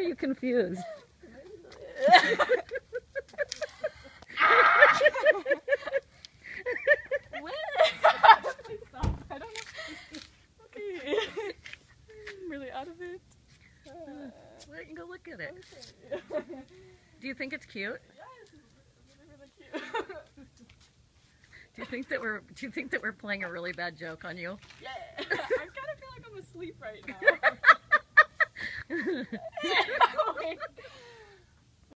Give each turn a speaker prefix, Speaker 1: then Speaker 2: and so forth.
Speaker 1: you confused?
Speaker 2: Please stop. I don't know. Okay. I'm really out of it.
Speaker 1: Well, you can go look at it.
Speaker 2: Okay.
Speaker 1: Do you think it's cute?
Speaker 2: Yes, it's really, really cute.
Speaker 1: Do you think that we're playing a really bad joke on you?
Speaker 2: Yeah. I kind of feel like I'm asleep right now.